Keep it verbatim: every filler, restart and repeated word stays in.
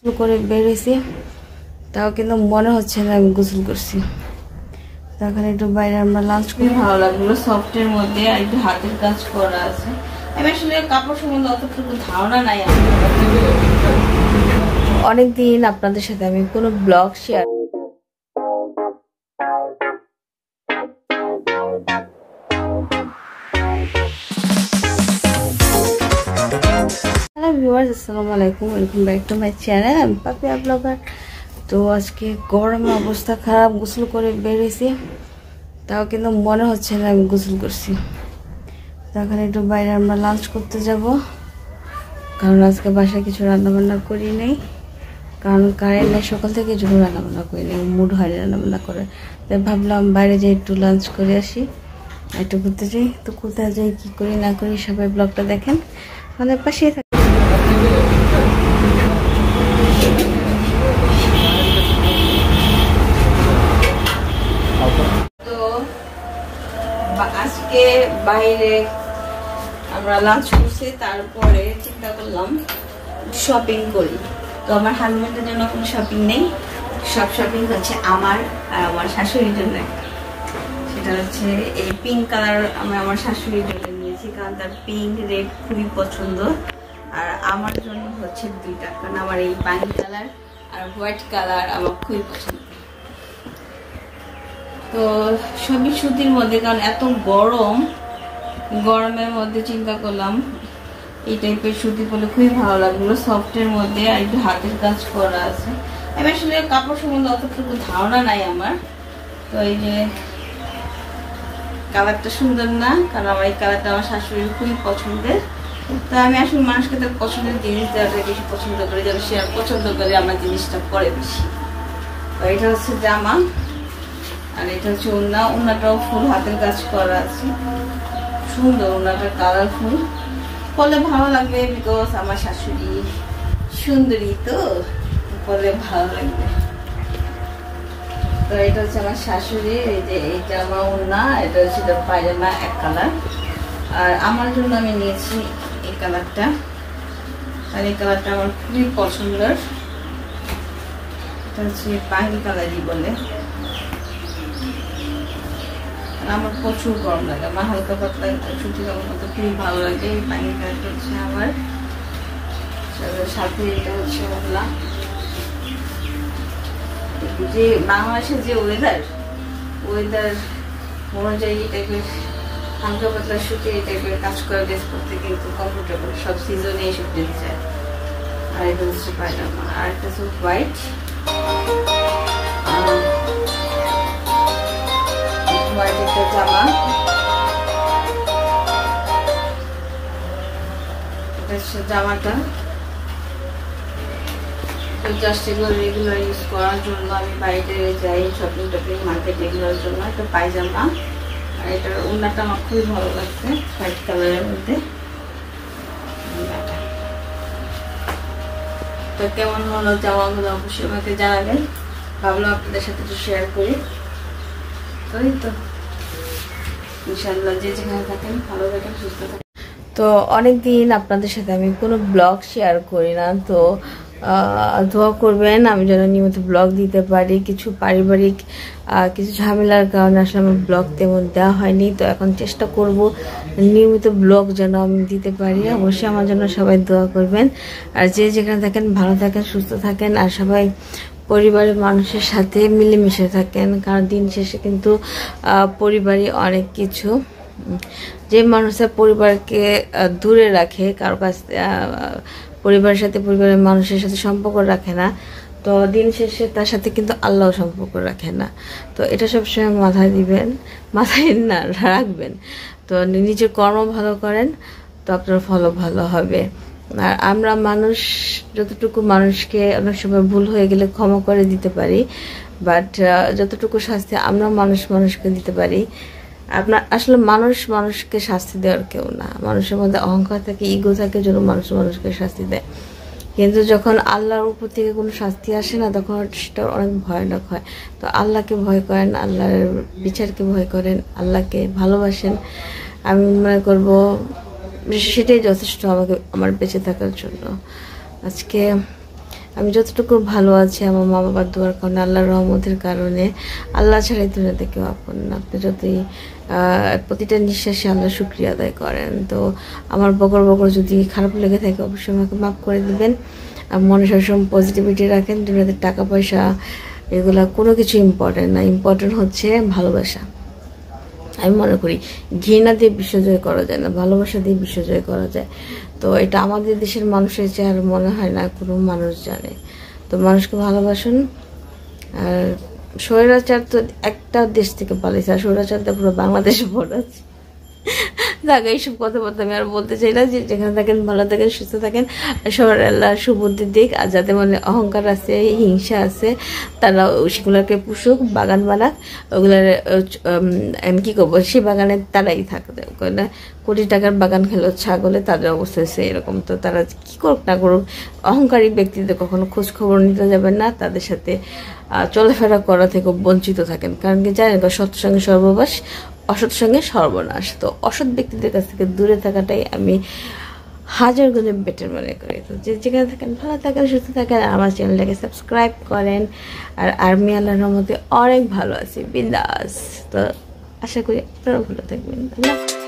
করে বের হয়েছি, তাও কিন্তু মনে হচ্ছে না আমি গোসল করছি। তখন একটু বাইরে আমরা লাঞ্চ করি। ভালো লাগলো, সফটের মধ্যে আর একটু হাতের কাজ করা আছে। আমি আসলে কাপড় সম্বন্ধে অতটুকু ধারণা নাই। অনেকদিন আপনাদের সাথে আমি কোনো ব্লগ শেয়ার হ্যালো ভিউয়ার্স, আসসালামু আলাইকুম, welcome back to my channel. আমি পাপিয়া ব্লগার। তো আজকে গরমে অবস্থা খারাপ, গোসল করে বেরিয়েছি, তাও কিন্তু মনে হচ্ছে না আমি গোসল করছি। তখন একটু বাইরে আমরা লাঞ্চ করতে যাব, কারণ আজকে বাসায় কিছু রান্নাবান্না করি নাই, কারণ কারেন্ট নেই। সকাল থেকে কিছু রান্নাবান্না করি নাই, মুড হয় রান্নাবান্না করে। তাই ভাবলাম বাইরে যাই একটু লাঞ্চ করে আসি, একটু ঘুরতে যাই। তো কোথায় যাই, কী করি না করি সবাই ব্লগটা দেখেন, আমাদের পাশেই থাকে। তো আজকে বাইরে আমরা লাঞ্চ করছি, তারপরে চিন্তা করলাম শপিং করি। তো আমার হাজবেন্ডের জন্য কোনো শপিং নেই, সব শপিং হচ্ছে আমার আর আমার শাশুড়ির জন্য। সেটা হচ্ছে এই পিঙ্ক কালার আমি আমার শাশুড়ির জন্য নিয়েছি, কারণ তার পিঙ্ক রেড খুবই পছন্দ। আর আমার জন্য হচ্ছে দুইটা, কারণ আমার এই পানি কালার আর হোয়াইট কালার আমার খুবই পছন্দ। তো সবই সুতির মধ্যে, কারণ এত গরম, গরমের মধ্যে চিন্তা করলাম এই টাইপের সুতি পরলে খুবই ভালো লাগলো, সফটের মধ্যে আর একটু হাতের কাজ করা আছে। আমি আসলে কাপড় সম্বন্ধে অতটুকু ধারণা নাই আমার। তো এই যে কালারটা সুন্দর না, কারণ আমার এই কালারটা আমার শাশুড়ির খুবই পছন্দের। তো আমি আসলে মানুষকে তার পছন্দের জিনিস দেওয়াটা বেশি পছন্দ করি, যেন সে পছন্দ করে আমার জিনিসটা পরে বেশি। তো এটা হচ্ছে জামা, আর এটা হচ্ছে ওড়না। ওড়নাটাও ফুল হাতের কাজ করা আছে, সুন্দর ওড়নাটা, কালারফুল, পরলে ভালো লাগবে। বিকজ আমার শাশুড়ি সুন্দরী, তো পরলে ভালো লাগবে। তো এটা হচ্ছে আমার শাশুড়ি, এই যে এইটা আমার ওড়না, এটা হচ্ছে পায়জামা এক কালার। আর আমার জন্য আমি নিয়েছি এই কালারটা, আর এই কালারটা আমার খুবই পছন্দের। এটা হচ্ছে পানি কালারই বলে। আমার প্রচুর গরম লাগে, আমার হালকা পাতলা সুতি কাপড় মতো খুবই ভালো লাগে। এই পানি কালারটা হচ্ছে আমার, সাথে এটা হচ্ছে ওড়না। যে বাংলাদেশের যে ওয়েদার, ওয়েদার অনুযায়ী এই টাইপের হালকা পাতলা সুতি এই টাইপের কাজ করে ড্রেস করতে কিন্তু কমফোর্টেবল, সব সিজনে এইসব ড্রেস যায়। আর এটা হচ্ছে পায়জামা, আর একটা হচ্ছে হোয়াইট, হোয়াইট একটা জামা। এটা হচ্ছে জামাটা। তো জাস্ট এগুলো রেগুলার ইউজ করার জন্য আমি বাইরে যাই শপিং টপিং মার্কেট, এগুলোর জন্য একটা পায়জামা। আর এটার ওড়নাটা আমার খুবই ভালো লাগছে, হোয়াইট কালারের মধ্যে। তো কেমন হলো জামাগুলো অবশ্যই আমাকে জানাবেন, ভাবলাম আপনাদের সাথে একটু শেয়ার করি। তো এই তো ইনশাআল্লাহ যে যেখানে থাকেন ভালো থাকেন, সুস্থ থাকেন। তো অনেকদিন আপনাদের সাথে আমি কোনো ব্লগ শেয়ার করি না, তো দোয়া করবেন আমি যেন নিয়মিত ব্লগ দিতে পারি। কিছু পারিবারিক কিছু ঝামেলার কারণে আসলে আমার ব্লগ তেমন দেওয়া হয়নি, তো এখন চেষ্টা করব নিয়মিত ব্লগ যেন আমি দিতে পারি। অবশ্যই আমার জন্য সবাই দোয়া করবেন, আর যে যেখানে থাকেন ভালো থাকেন, সুস্থ থাকেন, আর সবাই পরিবারের মানুষের সাথে মিলেমিশে থাকেন, কারণ দিন শেষে কিন্তু পরিবারই অনেক কিছু। যে মানুষের পরিবারকে দূরে রাখে, কারো কাছ পরিবারের সাথে পরিবারের মানুষের সাথে সম্পর্ক রাখে না, তো দিন শেষে তার সাথে কিন্তু আল্লাহ সম্পর্ক রাখে না। তো এটা সবসময় মাথায় দিবেন, মাথায় না রাখবেন। তো নিজের কর্ম ভালো করেন, তো আপনার ফলও ভালো হবে। আর আমরা মানুষ যতটুকু মানুষকে অনেক সময় ভুল হয়ে গেলে ক্ষমা করে দিতে পারি, বাট যতটুকু শাস্তি আমরা মানুষ মানুষকে দিতে পারি, আপনার আসলে মানুষ মানুষকে শাস্তি দেওয়ার কেউ না। মানুষের মধ্যে অহংকার থাকে, ইগো থাকে, জন্য মানুষ মানুষকে শাস্তি দেয়। কিন্তু যখন আল্লাহর উপর থেকে কোনো শাস্তি আসে না, তখন সেটা অনেক ভয়ানক হয়। তো আল্লাহকে ভয় করেন, আল্লাহর বিচারকে ভয় করেন, আল্লাহকে ভালোবাসেন। আমি মনে করব সেটাই যথেষ্ট আমাকে আমার বেঁচে থাকার জন্য। আজকে আমি যতটুকু ভালো আছি আমার মা বাবার দোয়ার কারণে, আল্লাহর রহমতের কারণে। আল্লাহ ছাড়াই দুনিয়াতে কেউ আপন না। আপনি যতই প্রতিটা নিঃশ্বাসে আল্লাহ শুকরিয়া আদায় করেন। তো আমার বকর বকর যদি খারাপ লেগে থাকে অবশ্যই আমাকে মাফ করে দিবেন। আর মনে সবসময় পজিটিভিটি রাখেন। দুনিয়াতে টাকা পয়সা এগুলা কোনো কিছু ইম্পর্টেন্ট না, ইম্পর্টেন্ট হচ্ছে ভালোবাসা। আমি মনে করি ঘৃণা দিয়ে বিশ্বজয় করা যায় না, ভালোবাসা দিয়ে বিশ্বজয় করা যায়। তো এটা আমাদের দেশের মানুষের চেয়ে আর মনে হয় না কোনো মানুষ জানে। তো মানুষকে ভালোবাসুন। আর স্বৈরাচার তো একটা দেশ থেকে পালিয়েছে, আর স্বৈরাচার তো পুরো বাংলাদেশে পড়াচ্ছে। দেখ এইসব কথাবার্তা আমি আর বলতে চাই না। যে যেখানে থাকেন ভালো থাকেন, সুস্থ থাকেন, সবার আল্লাহ সুবুদ্ধি দিক। আর যাদের মনে অহংকার আছে, হিংসা আছে, তারা সেগুলোকে পুষুক, বাগান বানাক, ওগুলার আমি কী করবো, সেই বাগানে তারাই থাকবে। কোটি টাকার বাগান খেলো ছাগলে, তাদের অবস্থা হচ্ছে এরকম। তো তারা কী করুক না করুক, অহংকারী ব্যক্তিদের কখনো খোঁজ খবর নিতে যাবেন না, তাদের সাথে চলাফেরা করা থেকে বঞ্চিত থাকেন। কারণ কি জানেন, সৎসঙ্গে সর্ববাস, অসৎ সঙ্গে সর্বনাশ। তো অসৎ ব্যক্তিদের কাছ থেকে দূরে থাকাটাই আমি হাজার গুণে বেটার মনে করি। তো যে যেখানে থাকেন ভালো থাকেন, সুস্থ থাকেন, আমার চ্যানেলটাকে সাবস্ক্রাইব করেন। আর আর্মি আল্লাহর রহমতে অনেক ভালো আছি, বিন্দাস। তো আশা করি আপনারা ভালো থাকবেন।